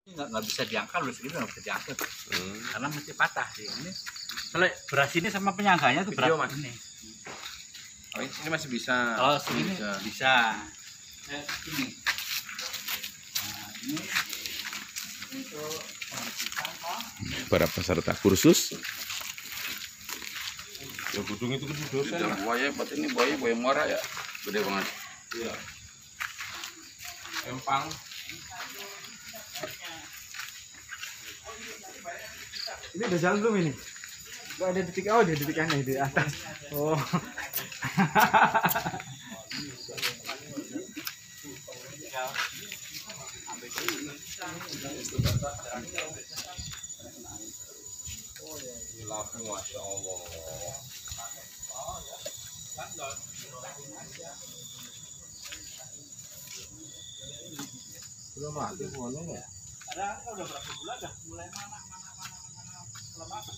nggak bisa diangkat, udah segitu nggak bisa diangkat karena mesti patah sih. Ini kalau beras ini sama penyangganya tuh berat ini. Oh, ini masih bisa. Kalau segini bisa. Ini. Nah, ini untuk Para peserta kursus. Ya gudung itu gede dosa. Dalam buaya, buat ini buaya muara ya, gede banget. Iya. Empang. Ini udah jalan belum ini? Kok ada titik, oh ada titik aneh di atas. Oh. Masya Allah. Belum mati semuanya ya? ada udah berapa bulan dah mulai mana kelemahan.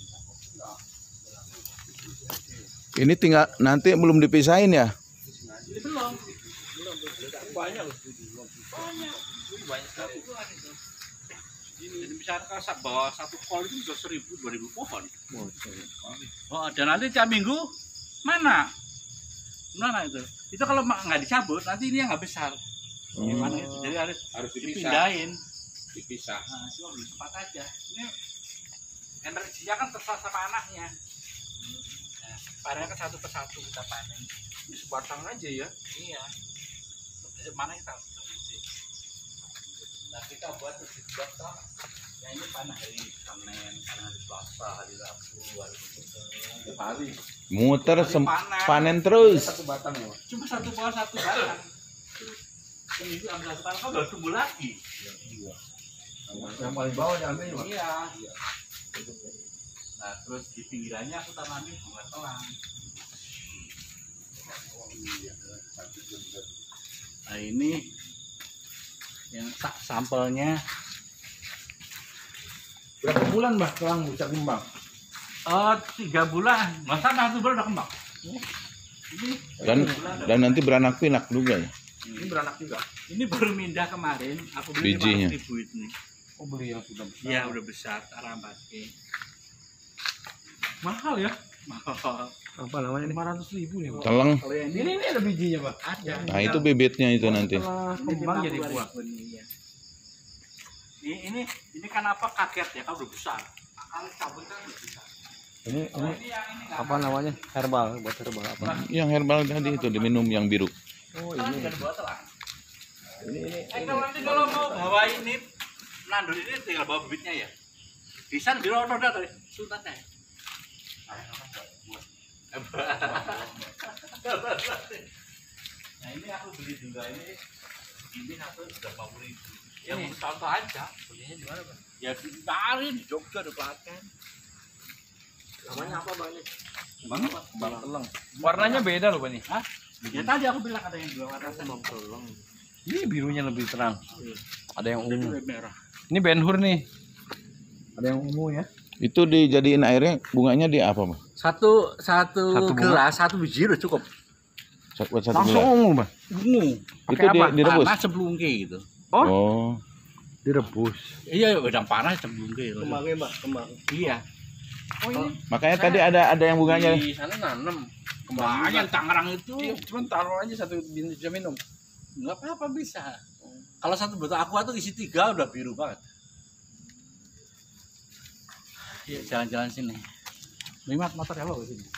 Ini tinggal nanti belum dipisahin ya? Belum banyak loh, banyak sekali. Jadi misalkan kalau bawa satu kol itu bisa 1.000-2.000 pohon. Oh, dan nanti tiap minggu mana itu? Itu kalau nggak dicabut nanti ini yang nggak besar. Gimana itu? Jadi harus dipindahin. Dipisah. Nah, cuma belum sempat aja. Ini energinya kan terserah sama anaknya. Nah, panennya kan satu persatu kita panen. Ini sebatang aja ya. Iya. Mana kita? Nah, kita buat toh. Ya ini panen hari Senin, panen hari Selasa, hari Rabu, hari Tiap hari. Muter panen terus. Satu batang ya. cuma satu pohon satu batang. Seminggu ambil satu batang, udah tumbuh lagi. Yang paling bawah diambil ya. Iya. Nah, terus di pinggirannya aku tanamin bunga telang. Nah, ini yang sampelnya. Berapa bulan Mbah telang bisa kembang? 3 bulan. Masa 1 bulan udah kembang. Ini Dan nanti beranak pinak juga ya. Ini beranak juga. ini baru mindah kemarin. Aku beli Bijinya. 500.000 ini. Oh, beli yang sudah besar. Iya, udah besar. Arambake. Mahal ya? Mahal. Apa namanya ini? 500.000 nih, Pak. Teleng. Kalau yang Ini ada bijinya, Pak. ada. Nah itu bibitnya itu nanti. Setelah kembang jadi buah. Iya. Ini kan apa kaget ya, kan udah besar. Kalau cabut kan udah besar. Ini Yang ini nggak apa namanya? Herbal, buat herbal apa? Yang herbal tadi itu diminum yang biru. Oh, kan tinggal bawa telang. Kalau nanti kalau mau bawa ini nandur ini tinggal bawa bibitnya ya. Di sana di roda tadi sultannya. Nah ini aku beli juga ini satu sudah 40.000. Ya mau contoh aja. Belinya di mana Pak? Ya di di Jogja ada Klaten. Namanya apa, Bang ini? Kembang apa? Kembang teleng. Warnanya beda loh, Pak ini. Hah? Ya tadi aku bilang ada yang dua warna Kembang teleng. Ini birunya lebih terang. Ada yang itu ungu. merah. Ini Ben Hur nih. Ada yang ungu ya. Itu dijadiin airnya bunganya di apa, Bang? Satu bunga. gelas, satu biji udah cukup. Buat satu Langsung gelas. ungu, Bang. Ungu. Itu direbus. Panas cemplungke gitu. Oh. Direbus. Iya, wedang panas cemplungke. Kembangnya, Mbak, kembang. Iya. Oh, ini Makanya tadi ada yang bunganya. Di sana nanam. Banyak Tangerang itu. Iya, cuma taruh aja satu bisa minum. Enggak apa-apa bisa. Kalau satu botol aqua tuh isi 3 udah biru banget. Iya, jalan-jalan sini. Limat motor ya lo ke sini.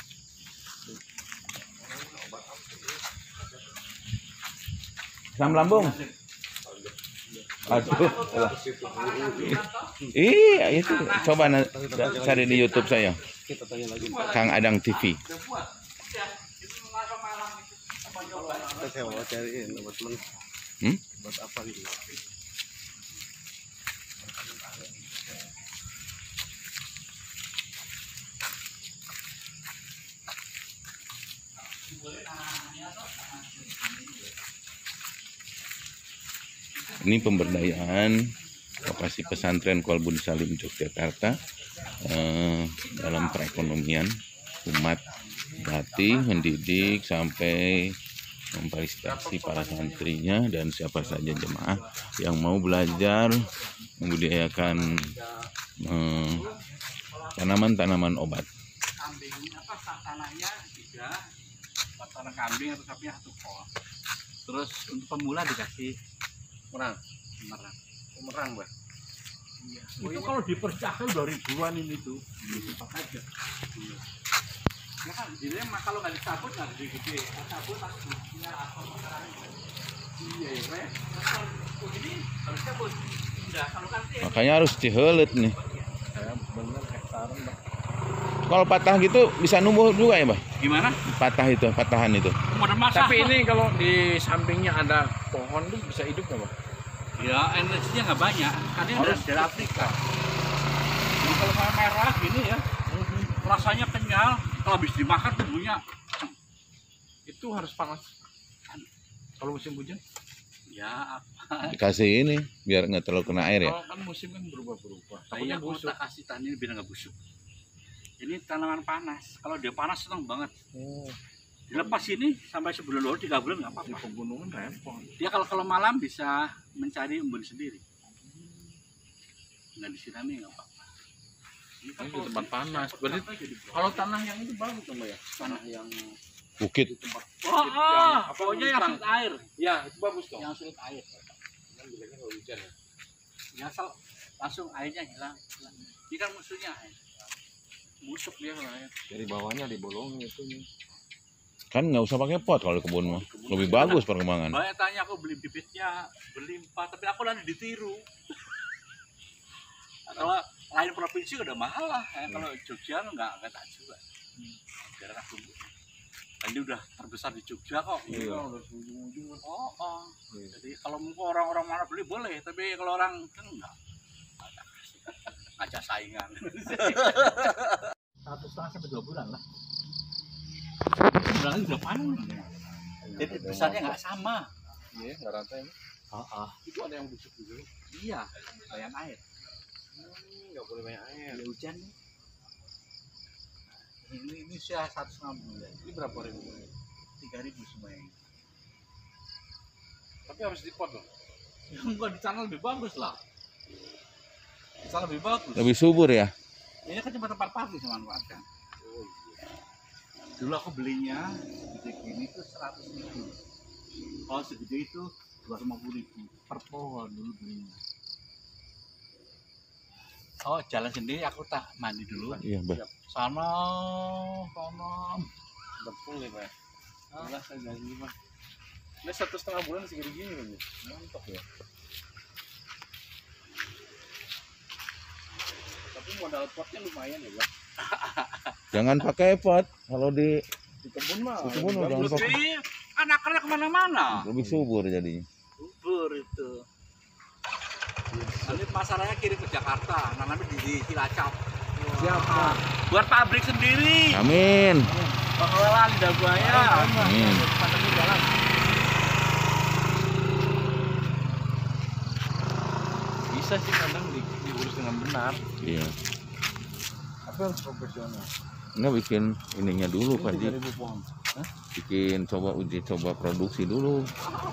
Asam lambung. Aduh. Iya, itu coba cari di YouTube saya. kita tanya lagi. Kang Adang TV. Udah buat. Ya, itu langsung malam itu. Apa coba? Saya mau cariin buat temen. Hmm? Buat apa gitu. Ini pemberdayaan lokasi pesantren Kolbun Salim Yogyakarta dalam perekonomian umat Bati mendidik sampai memfasilitasi para santrinya dan siapa saja jemaah yang mau belajar membudidayakan tanaman-tanaman obat. Kambing apa tanahnya 3, tanah kambing atau sapi 1 kol. Terus untuk pemula dikasih Merang. Mbak. Iya. Itu kalau dipercakal 2 ribuan ini tuh. Cepat aja. Iya. Ya kan, jadi kalau nggak dicabut nggak gede-gede. Cabut langsung ya atau sekarang. Iya, ya. Kalau ini harus cabut. Udah, kalau kan Makanya harus diheuleut nih. Ya, bener hektaran, Mbak. Kalau patah gitu bisa numbuh juga ya, Mbah? gimana? Patahan itu. Modern masa. Tapi ini kalau di sampingnya ada pohon tuh bisa hidup nggak, Pak? Ya, energinya nggak banyak. Karena ini dari Afrika. Jadi kalau merah gini ya, rasanya kenyal. Kalau habis dimakan tubuhnya. Itu harus panas. Kalau musim hujan? Ya, apa? Dikasih ini biar nggak terlalu kena air ya. Kalau kan musim kan berubah-berubah. Takutnya Takutnya busuk. kita kasih tani biar nggak busuk. Ini tanaman panas. Kalau dia panas senang banget. Oh, Dilepas ini sampai sebulan lalu 3 bulan nggak di apa-apa. pegunungan repot. Dia kalau malam bisa mencari embun sendiri. Nggak disirami nggak apa-apa. Ini di tempat panas. Berarti kalau tanah yang itu bagus tuh, Mbak ya? Tanah yang Bukit. di tempat Pokoknya yang sulit air. ya, itu bagus dong. Yang sulit air. Kan bilangnya kalau hujan ya. Ya langsung airnya hilang. Ini kan musuhnya air. Busuk dia kalau air. Dari bawahnya dibolongin itu nih. Kan nggak usah pakai pot kalau di kebun mah. Lebih bagus perkembangan. Banyak tanya aku beli bibitnya berlimpah, tapi aku lagi ditiru. Kalau lain provinsi udah mahal lah, ya. Kalau Jogja nggak tak juga. Karena aku ini udah terbesar di Jogja kok. Iya, udah ujung-ujung kan. Oh. Jadi kalau mau orang-orang mana beli boleh, tapi kalau orang kan enggak. Ngajak saingan. 1,5 sampai 2 bulan lah. Bulan udah panen. Jadi besarnya nggak sama. Iya, nggak rata ini. Itu ada yang busuk dulu. Iya, banyak air. Nggak boleh banyak air. Ya hujan nih. Ini usia 1,5 bulan. Ini berapa ribu? 3.000 semuanya. Tapi harus dipot dong. Ya enggak, di sana lebih bagus lah. Di sana lebih bagus. Lebih subur ya. Ini kan cuma tempat parkir dimanfaatkan. Dulu aku belinya segede gini tuh 100.000. Kalau segede itu 250.000 per pohon dulu belinya. Oh, jalan sendiri aku tak mandi dulu. Iya, Mbah. Sana. Betul ya, Pak. Jelas saya jadi Pak. Ini 1,5 bulan segini gini nih. Mantap ya. Tapi modal potnya lumayan ya, Pak. Jangan pakai pot kalau di Di kebun mah. kebun jangan pakai. Lebih anak-anak kemana-mana. Lebih subur jadinya. Subur itu. Nanti masalahnya kirim ke Jakarta, nanti di Cilacap. Siapa? Buat pabrik sendiri. Amin. Pengelola lidah buaya. Amin. Pandemi jalan. Bisa sih kadang diurus dengan benar. Iya. Tapi harus profesional. Nggak bikin ininya dulu Pak Ji. 3.000 pohon. Bikin uji coba produksi dulu.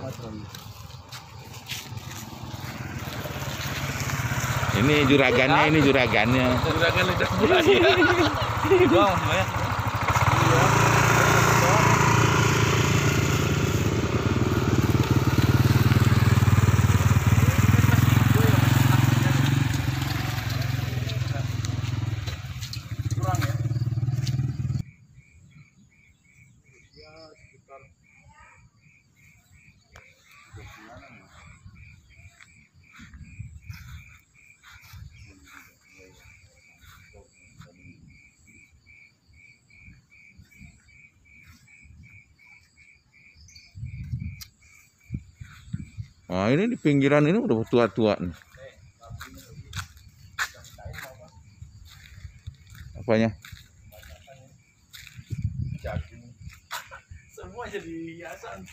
Ini juragannya, Juragan lidah buaya. Bang, banyak. Nah ini di pinggiran ini udah tua-tua nih. Apanya? Semua jadi hiasan.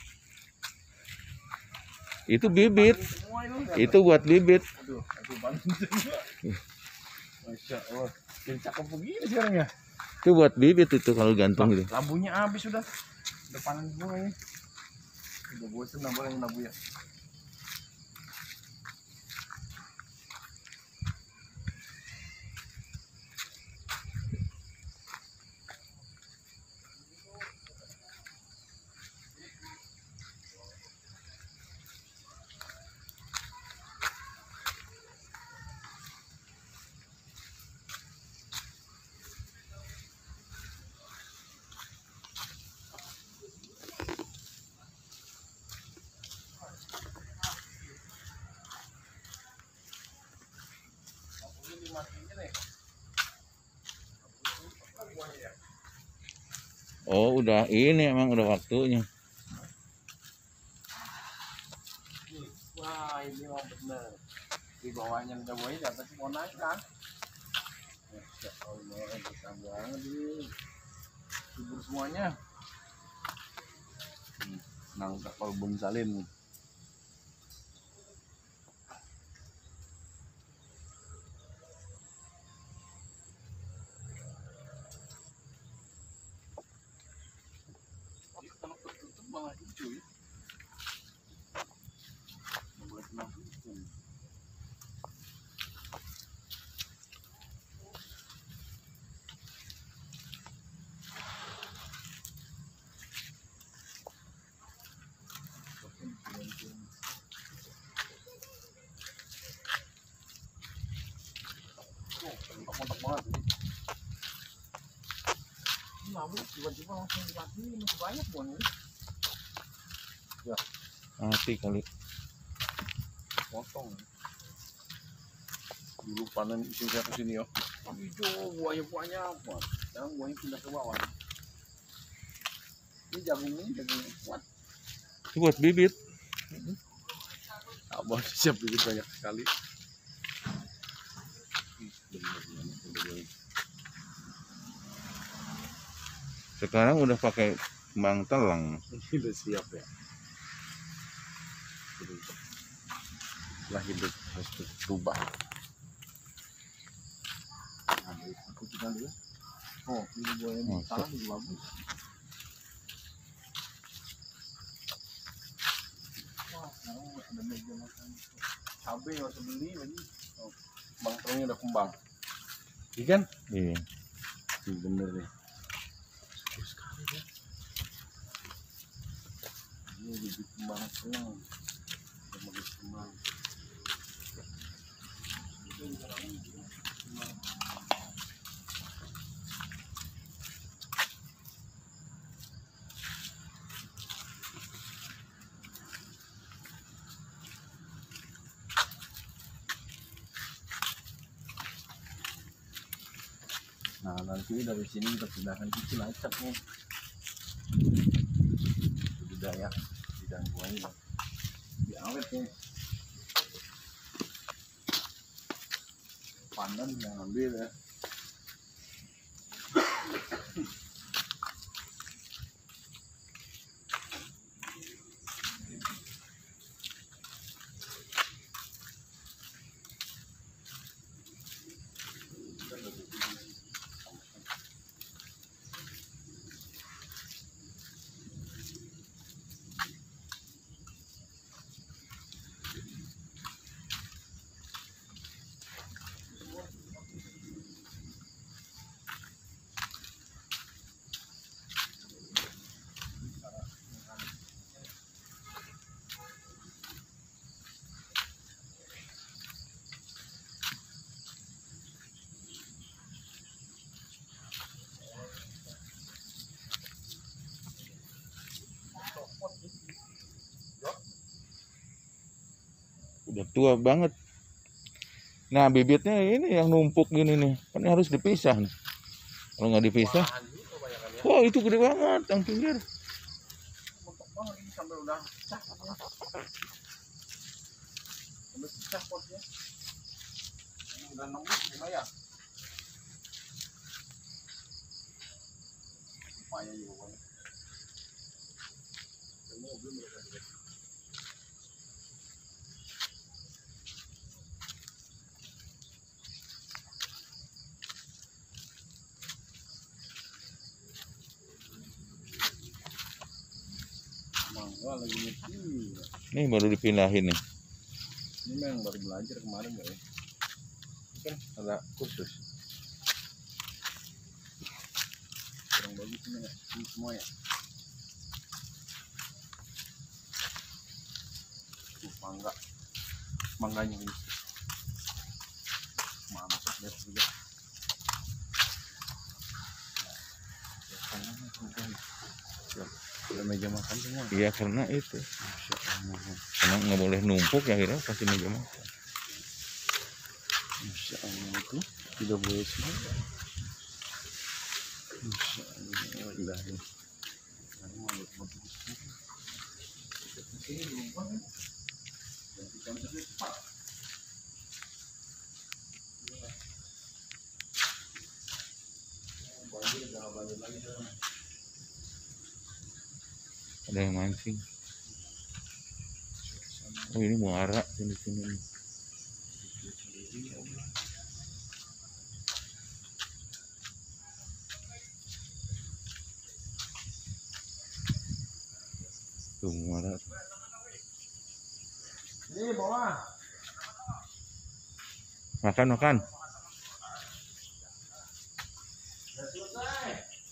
Itu bibit. Semua itu. Itu buat bibit. Aduh, aku bantu. Masya Allah. Jadi cakep begini sekarang ya. Itu buat bibit itu kalau gantung gitu. Lambunya habis sudah. Udah panen semua ini. Udah bosen nambah yang nabu ya. Oh, udah ini emang udah waktunya. Wah, ini mah bener. Di bawahnya udah buaya, di atas mau naik kan? Ya Allah, besar banget ini. Subur semuanya. Nangkap album salin. Kalau tertutup malah hijau ya. Mulai kena hujan. Mantap banget ini. Ini labu tiba-tiba langsung mati, masih banyak buahnya. Mati kali. Potong. Dulu panen isi saya ke sini ya. Hijau buahnya apa? Sekarang buahnya pindah ke bawah. Ini jagung kuat. Itu buat bibit. Abang siap bibit banyak sekali. Sekarang udah pakai kembang telang. Ini udah siap ya. Setelah hidup harus berubah. Nah, aku juga dulu. Oh, ini buahnya di tanah juga bagus. Wah, sekarang ada meja makan. Cabai nggak usah beli lagi. Oh, kembang telurnya udah kembang. Ikan? Iya. Ini bener nih. Bagus sekali ya. Ini bibit kembang telur. Udah bagus kembang. Nah, nanti dari sini kita pindahkan ke Cilacap nih. Budidaya bidang buahnya lebih awet nih. Pandan yang ambil ya. Udah tua banget. Nah, bibitnya ini yang numpuk gini nih. Kan ini harus dipisah nih. Kalau nggak dipisah, wah itu gede banget yang pinggir. Montok banget ini sampai udah pecah. Sampai pecah potnya. Ini udah nembus lumayan. Lumayan juga banyak. Mobil mereka juga. Mangga lagi ngerti. Nih baru dipindahin nih. Ini memang baru belajar kemarin ya. Ini kan ada kursus. Kurang bagus ini ya. Ini semua ya. Tuh mangga. Mangganya ini. Mantap lihat juga. Ada meja makan semua. Iya karena itu. Karena nggak boleh numpuk ya akhirnya kasih meja makan. Masya Allah itu tidak boleh semua. Masya Allah. Ada yang mancing. Oh ini muara sini nih. Tuh muara. Ini bawah. Makan. Selesai.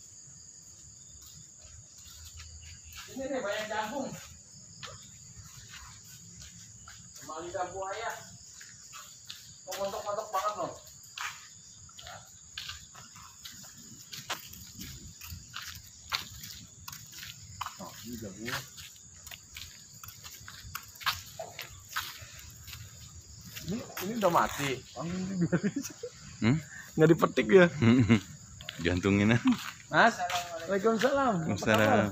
Ini nih banyak jagung. Sama lidah buaya. Montok-montok banget loh. Oh, ini jagung. Ini udah mati. Nggak dipetik ya? Jantungin ah. Mas, Waalaikumsalam. Waalaikumsalam.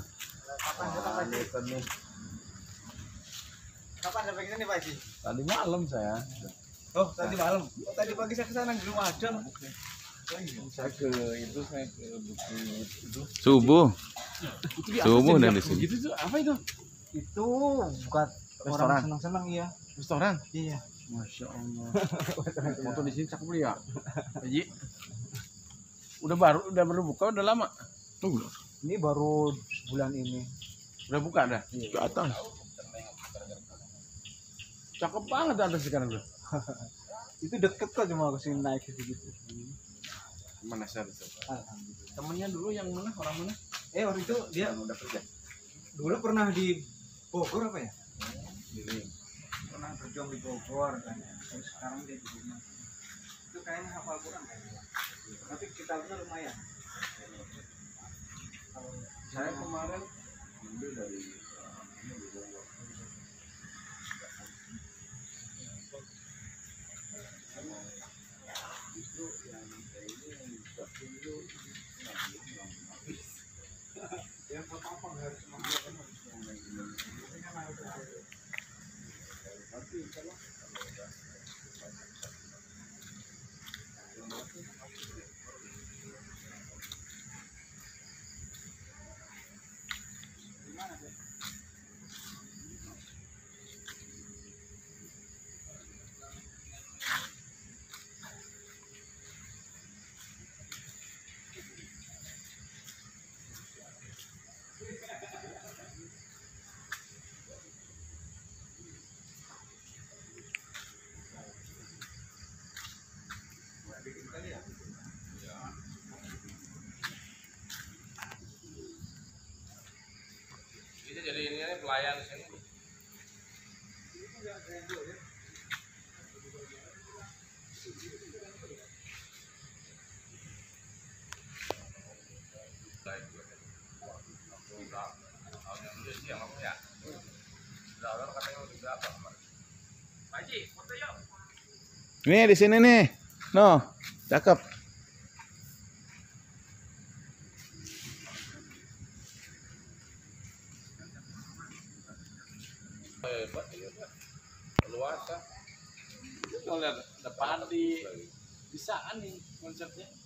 Kapan sampai kesini Pak Haji? Tadi malam saya. Oh, tadi malam. Oh, tadi pagi saya kesana belum ada. Saya ke buku itu. Subuh. Itu di Subuh atas dan jadi di sini. Gitu tuh apa itu? Itu buat Restoran. orang senang-senang iya. Restoran. Iya. Masya Allah. Foto di sini cakep ya. Haji. Udah baru buka udah lama. Ini baru bulan ini. Udah buka dah. Ke atas. Cakep banget ada sekarang tuh. Itu deket kok cuma ke sini naik gitu. Mana saya itu? Alhamdulillah. Temennya dulu yang mana? Orang mana? Waktu itu dia udah kerja. dulu pernah di Bogor apa ya? Ini. Pernah berjuang di Bogor kan. Terus sekarang dia di rumah. Itu kayaknya hafal Quran kayaknya. Tapi kitabnya lumayan. Kalau Saya kemarin ambil dari yang apa harus mengajarkan ini jadi ini pelayan di sini. Nih di sini nih. No, cakep. Hebat ya, Pak. Luasa. Kalau lihat depan di bisaan nih konsepnya.